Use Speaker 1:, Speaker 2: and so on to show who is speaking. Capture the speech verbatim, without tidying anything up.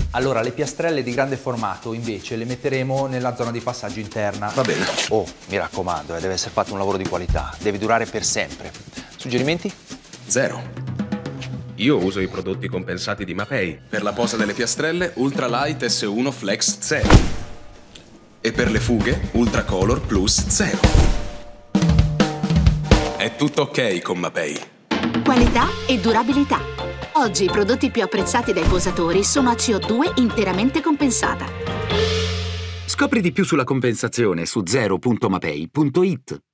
Speaker 1: Allora, le piastrelle di grande formato, invece, le metteremo nella zona di passaggio interna.
Speaker 2: Va bene.
Speaker 3: Oh, mi raccomando, eh, deve essere fatto un lavoro di qualità, deve durare per sempre. Suggerimenti?
Speaker 2: Zero.
Speaker 4: Io uso i prodotti compensati di Mapei.
Speaker 2: Per la posa delle piastrelle, Ultralight S uno Flex zero. E per le fughe, Ultracolor Plus zero. È tutto ok con Mapei.
Speaker 5: Qualità e durabilità. Oggi i prodotti più apprezzati dai posatori sono a C O due interamente compensata.
Speaker 6: Scopri di più sulla compensazione su zero punto mapei punto it.